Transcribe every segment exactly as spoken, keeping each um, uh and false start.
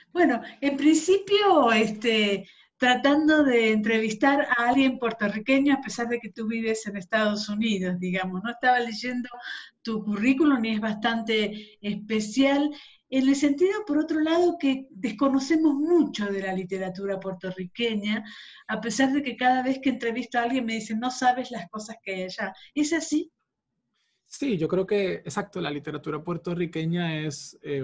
Bueno, en principio, este, tratando de entrevistar a alguien puertorriqueño, a pesar de que tú vives en Estados Unidos, digamos, no estaba leyendo tu currículum y es bastante especial, en el sentido, por otro lado, que desconocemos mucho de la literatura puertorriqueña, a pesar de que cada vez que entrevisto a alguien me dicen, no sabes las cosas que hay allá. ¿Es así? Sí, yo creo que, exacto, la literatura puertorriqueña es, eh,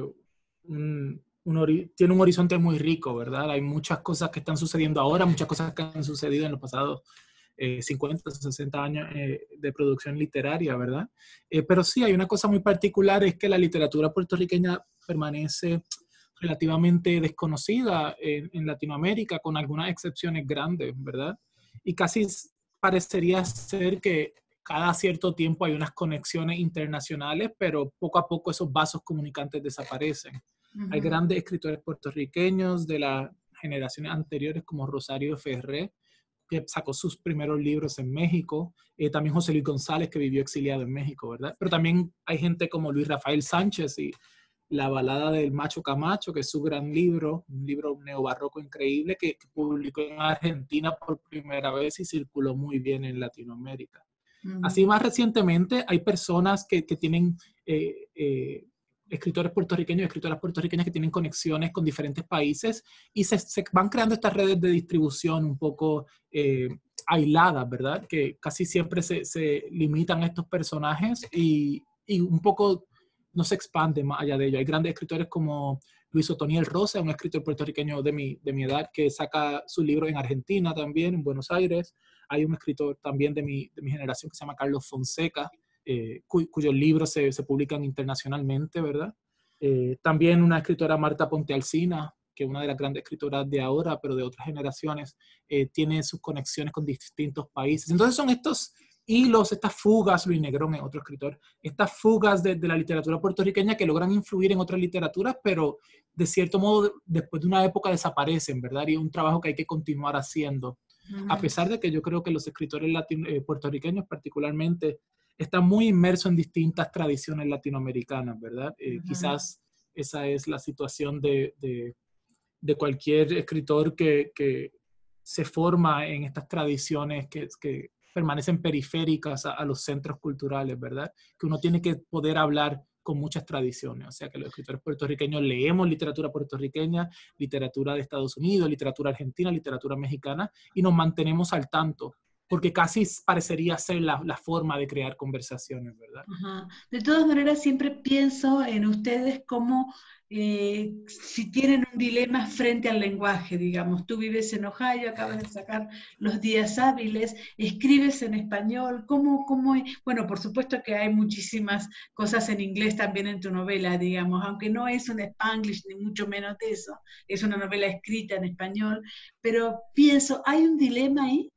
un, un ori- tiene un horizonte muy rico, ¿verdad? Hay muchas cosas que están sucediendo ahora, muchas cosas que han sucedido en los pasados eh, cincuenta, sesenta años eh, de producción literaria, ¿verdad? Eh, pero sí, hay una cosa muy particular, es que la literatura puertorriqueña permanece relativamente desconocida en, en Latinoamérica, con algunas excepciones grandes, ¿verdad? Y casi s- parecería ser que cada cierto tiempo hay unas conexiones internacionales, pero poco a poco esos vasos comunicantes desaparecen. Hay Ujú. grandes escritores puertorriqueños de las generaciones anteriores como Rosario Ferré, que sacó sus primeros libros en México, eh, también José Luis González, que vivió exiliado en México, ¿verdad? Pero también hay gente como Luis Rafael Sánchez y La balada del macho Camacho, que es su gran libro, un libro neobarroco increíble que, que publicó en Argentina por primera vez y circuló muy bien en Latinoamérica. Así Ujú. más recientemente hay personas que, que tienen eh, eh, escritores puertorriqueños y escritoras puertorriqueñas que tienen conexiones con diferentes países y se, se van creando estas redes de distribución un poco eh, aisladas, ¿verdad? Que casi siempre se, se limitan a estos personajes y, y un poco no se expande más allá de ello. Hay grandes escritores como Luis Otoniel Rosa, un escritor puertorriqueño de mi, de mi edad que saca su libro en Argentina también, en Buenos Aires. Hay un escritor también de mi, de mi generación que se llama Carlos Fonseca, eh, cuy, cuyos libros se, se, publican internacionalmente, ¿verdad? Eh, también una escritora, Marta Ponte Alsina, que es una de las grandes escritoras de ahora, pero de otras generaciones, eh, tiene sus conexiones con distintos países. Entonces son estos hilos, estas fugas, Luis Negrón es otro escritor, estas fugas de, de la literatura puertorriqueña que logran influir en otras literaturas, pero de cierto modo después de una época desaparecen, ¿verdad? Y es un trabajo que hay que continuar haciendo. A Ujú. pesar de que yo creo que los escritores latino, eh, puertorriqueños particularmente están muy inmersos en distintas tradiciones latinoamericanas, ¿verdad? Eh, Ujú. quizás esa es la situación de, de, de cualquier escritor que, que, se forma en estas tradiciones que, que permanecen periféricas a, a los centros culturales, ¿verdad? Que uno tiene que poder hablar con muchas tradiciones, o sea que los escritores puertorriqueños leemos literatura puertorriqueña, literatura de Estados Unidos, literatura argentina, literatura mexicana, y nos mantenemos al tanto, porque casi parecería ser la, la forma de crear conversaciones, ¿verdad? Ajá. De todas maneras, siempre pienso en ustedes como eh, si tienen un dilema frente al lenguaje, digamos. Tú vives en Ohio, acabas de sacar Los Días Hábiles, escribes en español. ¿Cómo, cómo? Bueno, por supuesto que hay muchísimas cosas en inglés también en tu novela, digamos, aunque no es un Spanglish, ni mucho menos de eso. Es una novela escrita en español, pero pienso, ¿hay un dilema ahí?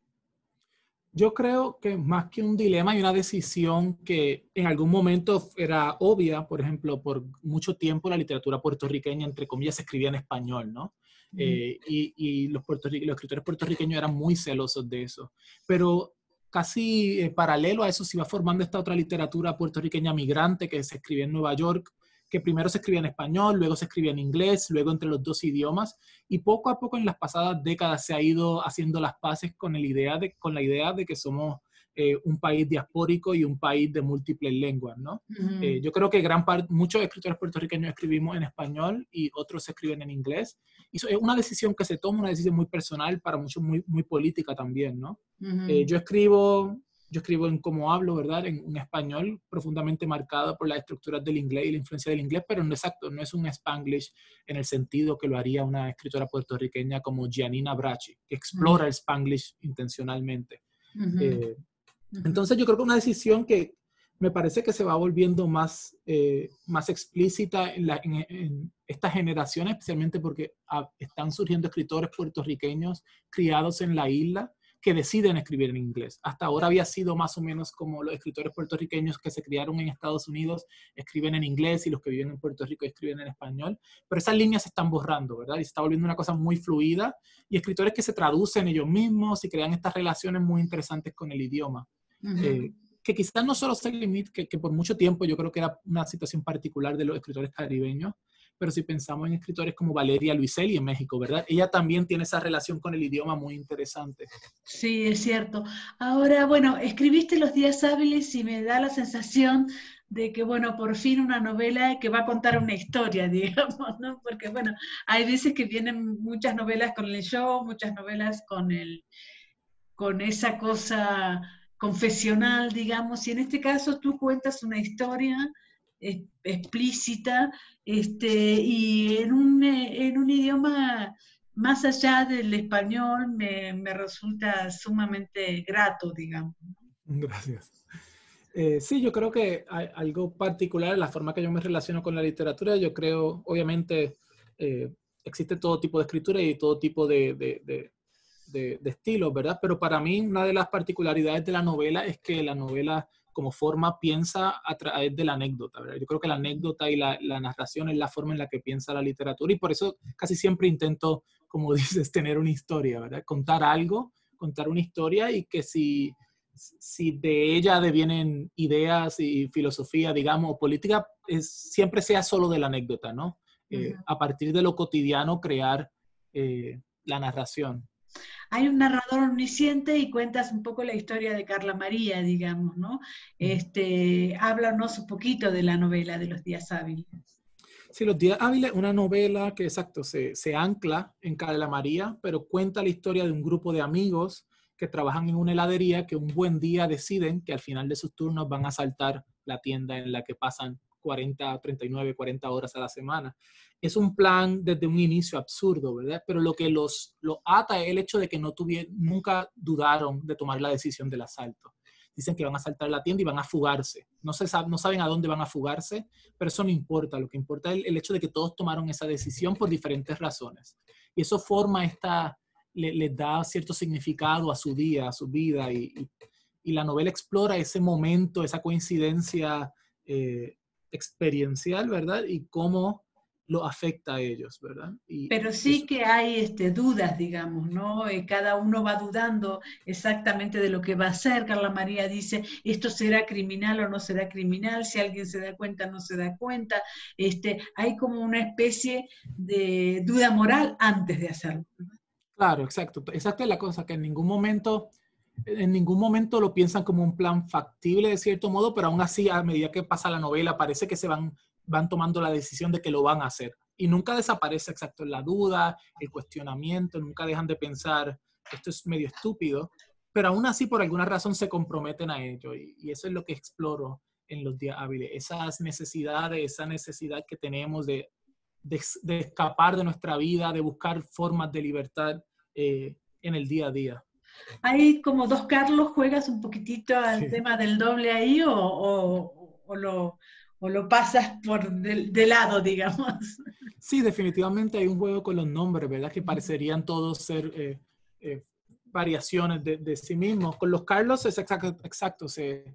Yo creo que más que un dilema hay una decisión que en algún momento era obvia. Por ejemplo, por mucho tiempo la literatura puertorriqueña, entre comillas, se escribía en español, ¿no? Mm. Eh, y y los, los escritores puertorriqueños eran muy celosos de eso. Pero casi eh, paralelo a eso se iba formando esta otra literatura puertorriqueña migrante que se escribía en Nueva York, que primero se escribía en español, luego se escribía en inglés, luego entre los dos idiomas, y poco a poco en las pasadas décadas se ha ido haciendo las paces con, el idea de, con la idea de que somos eh, un país diaspórico y un país de múltiples lenguas, ¿no? Ujú. Eh, yo creo que gran parte, muchos escritores puertorriqueños escribimos en español y otros escriben en inglés. Y eso es una decisión que se toma, una decisión muy personal, para muchos muy, muy política también, ¿no? Eh, Ujú. yo escribo yo escribo en cómo hablo, ¿verdad? En un español profundamente marcado por las estructuras del inglés y la influencia del inglés, pero no exacto, no es un Spanglish en el sentido que lo haría una escritora puertorriqueña como Giannina Bracci, que explora el Spanglish intencionalmente. Ujú. Eh, Ujú. entonces yo creo que una decisión que me parece que se va volviendo más, eh, más explícita en, la, en, en, estas generaciones, especialmente porque ah, están surgiendo escritores puertorriqueños criados en la isla que deciden escribir en inglés. Hasta ahora había sido más o menos como los escritores puertorriqueños que se criaron en Estados Unidos escriben en inglés y los que viven en Puerto Rico escriben en español, pero esas líneas se están borrando, ¿verdad? Y se está volviendo una cosa muy fluida y escritores que se traducen ellos mismos y crean estas relaciones muy interesantes con el idioma. Ujú. Eh, que quizás no solo se limite, que, que por mucho tiempo yo creo que era una situación particular de los escritores caribeños, pero si pensamos en escritores como Valeria Luiselli en México, ¿verdad? Ella también tiene esa relación con el idioma muy interesante. Sí, es cierto. Ahora, bueno, escribiste Los días hábiles y me da la sensación de que, bueno, por fin una novela que va a contar una historia, digamos, ¿no? Porque, bueno, hay veces que vienen muchas novelas con el show, muchas novelas con el, con esa cosa confesional, digamos, y en este caso tú cuentas una historia eh, explícita, este, y en un, eh, en un idioma más allá del español me, me resulta sumamente grato, digamos. Gracias. Eh, sí, yo creo que hay algo particular en la forma que yo me relaciono con la literatura. Yo creo, obviamente, eh, existe todo tipo de escritura y todo tipo de, de, de, de, de estilos, ¿verdad? Pero para mí una de las particularidades de la novela es que la novela como forma piensa a través de la anécdota, ¿verdad? Yo creo que la anécdota y la, la narración es la forma en la que piensa la literatura y por eso casi siempre intento, como dices, tener una historia, ¿verdad? Contar algo, contar una historia y que si si de ella devienen ideas y filosofía, digamos, o política, es, siempre sea solo de la anécdota, ¿no? Eh, Uh-huh. a partir de lo cotidiano crear eh, la narración. Hay un narrador omnisciente y cuentas un poco la historia de Carla María, digamos, ¿no? Este, háblanos un poquito de la novela de Los días hábiles. Sí, Los días hábiles, una novela que, exacto, se, se ancla en Carla María, pero cuenta la historia de un grupo de amigos que trabajan en una heladería que un buen día deciden que al final de sus turnos van a asaltar la tienda en la que pasan cuarenta, treinta y nueve, cuarenta horas a la semana. Es un plan desde un inicio absurdo, ¿verdad? Pero lo que los, los ata es el hecho de que no tuvieron, nunca dudaron de tomar la decisión del asalto. Dicen que van a asaltar la tienda y van a fugarse. No, se sabe, no saben a dónde van a fugarse, pero eso no importa. Lo que importa es el, el hecho de que todos tomaron esa decisión por diferentes razones. Y eso forma esta, le, les da cierto significado a su día, a su vida. Y, y, y la novela explora ese momento, esa coincidencia eh, experiencial, ¿verdad? Y cómo lo afecta a ellos, ¿verdad? Y Pero sí eso, que hay este, dudas, digamos, ¿no? Eh, cada uno va dudando exactamente de lo que va a hacer. Carla María dice, ¿esto será criminal o no será criminal? Si alguien se da cuenta, no se da cuenta. Este, hay como una especie de duda moral antes de hacerlo. claro, exacto. Exacto es la cosa, que en ningún momento, en ningún momento lo piensan como un plan factible de cierto modo, pero aún así, a medida que pasa la novela, parece que se van, van tomando la decisión de que lo van a hacer. Y nunca desaparece, exacto, la duda, el cuestionamiento, nunca dejan de pensar, esto es medio estúpido, pero aún así por alguna razón se comprometen a ello. Y, y eso es lo que exploro en Los días hábiles, esas necesidades, esa necesidad que tenemos de, de, de escapar de nuestra vida, de buscar formas de libertad eh, en el día a día. Hay como dos Carlos, ¿juegas un poquitito al Sí. tema del doble ahí o, o, o lo, o lo pasas por de, de lado, digamos? Sí, definitivamente hay un juego con los nombres, ¿verdad? Que parecerían todos ser eh, eh, variaciones de, de sí mismos. Con los Carlos es exacto, exacto se,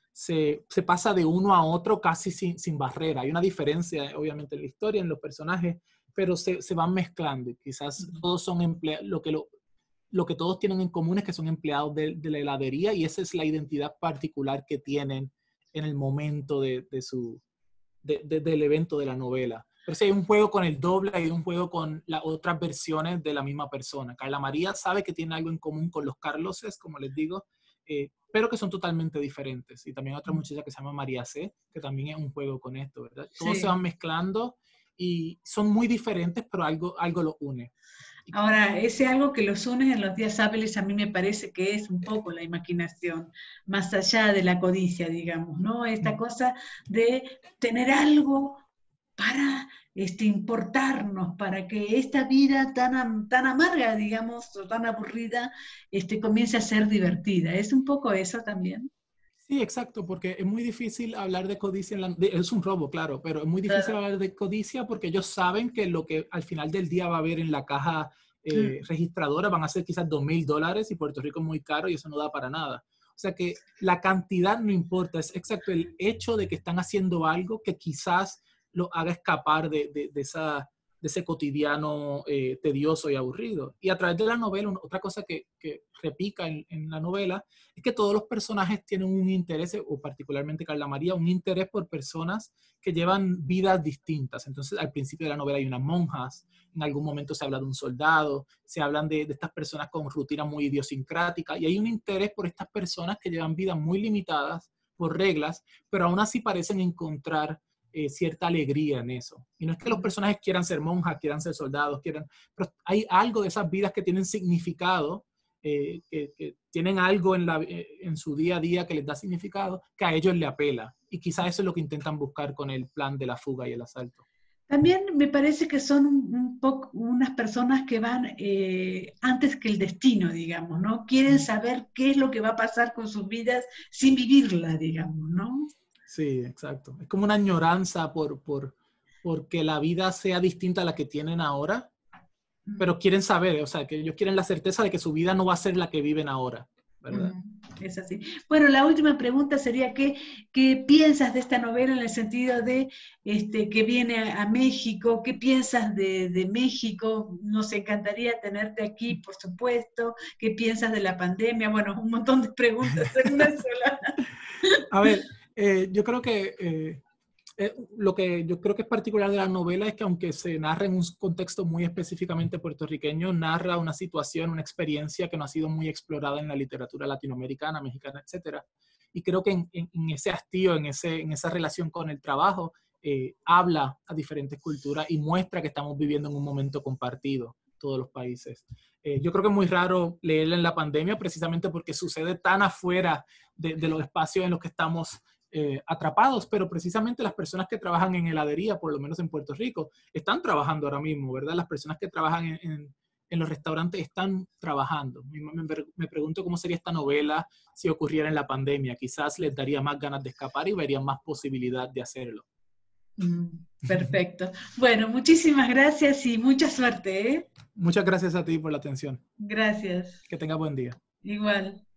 se, se pasa de uno a otro casi sin, sin barrera. Hay una diferencia, obviamente, en la historia, en los personajes, pero se, se van mezclando. Quizás todos son empleados, lo que, lo, lo que todos tienen en común es que son empleados de, de la heladería y esa es la identidad particular que tienen en el momento de, de su, de, de, del evento de la novela. Pero sí hay un juego con el doble, hay un juego con las otras versiones de la misma persona. Carla María sabe que tiene algo en común con los Carloses, como les digo, eh, pero que son totalmente diferentes. Y también otra muchacha que se llama María C, que también es un juego con esto, ¿verdad? Todos Sí. se van mezclando y son muy diferentes, pero algo, algo los une. Ahora, ese algo que los une en Los días hábiles a mí me parece que es un poco la imaginación, más allá de la codicia, digamos, ¿no? Esta cosa de tener algo para este, importarnos, para que esta vida tan, tan amarga, digamos, o tan aburrida, este, comience a ser divertida. ¿Es un poco eso también? Sí, exacto, porque es muy difícil hablar de codicia. En la, de, es un robo, claro, pero es muy difícil Claro. hablar de codicia porque ellos saben que lo que al final del día va a haber en la caja eh, registradora van a ser quizás dos mil dólares y Puerto Rico es muy caro y eso no da para nada. O sea que la cantidad no importa, es exacto el hecho de que están haciendo algo que quizás lo haga escapar de, de, de esa de ese cotidiano eh, tedioso y aburrido. Y a través de la novela, una, otra cosa que, que repica en, en la novela es que todos los personajes tienen un interés, o particularmente Carla María, un interés por personas que llevan vidas distintas. Entonces, al principio de la novela hay unas monjas, en algún momento se habla de un soldado, se hablan de, de estas personas con rutina muy idiosincrática, y hay un interés por estas personas que llevan vidas muy limitadas por reglas, pero aún así parecen encontrar Eh, cierta alegría en eso. Y no es que los personajes quieran ser monjas, quieran ser soldados, quieran, pero hay algo de esas vidas que tienen significado, eh, que, que tienen algo en, la, eh, en su día a día que les da significado, que a ellos le apela. Y quizás eso es lo que intentan buscar con el plan de la fuga y el asalto. También me parece que son un, un poco unas personas que van eh, antes que el destino, digamos, ¿no? Quieren saber qué es lo que va a pasar con sus vidas sin vivirla, digamos, ¿no? Sí, exacto. Es como una añoranza por, por, porque la vida sea distinta a la que tienen ahora, pero quieren saber, o sea, que ellos quieren la certeza de que su vida no va a ser la que viven ahora, ¿verdad? Es así. Bueno, la última pregunta sería, ¿qué, qué piensas de esta novela en el sentido de este, que viene a, a México? ¿Qué piensas de, de México? Nos encantaría tenerte aquí, por supuesto. ¿Qué piensas de la pandemia? Bueno, un montón de preguntas en una sola. A ver, eh, yo creo que eh, eh, lo que yo creo que es particular de la novela es que aunque se narra en un contexto muy específicamente puertorriqueño, narra una situación, una experiencia que no ha sido muy explorada en la literatura latinoamericana, mexicana, etcétera. Y creo que en, en, en ese hastío, en, ese, en esa relación con el trabajo, eh, habla a diferentes culturas y muestra que estamos viviendo en un momento compartido, todos los países. Eh, yo creo que es muy raro leerla en la pandemia precisamente porque sucede tan afuera de, de los espacios en los que estamos Eh, atrapados, pero precisamente las personas que trabajan en heladería, por lo menos en Puerto Rico, están trabajando ahora mismo, ¿verdad? Las personas que trabajan en, en, en los restaurantes están trabajando. Me, me, me pregunto cómo sería esta novela si ocurriera en la pandemia. Quizás les daría más ganas de escapar y verían más posibilidad de hacerlo. Mm, perfecto. Bueno, muchísimas gracias y mucha suerte, ¿eh? Muchas gracias a ti por la atención. Gracias. Que tenga buen día. Igual.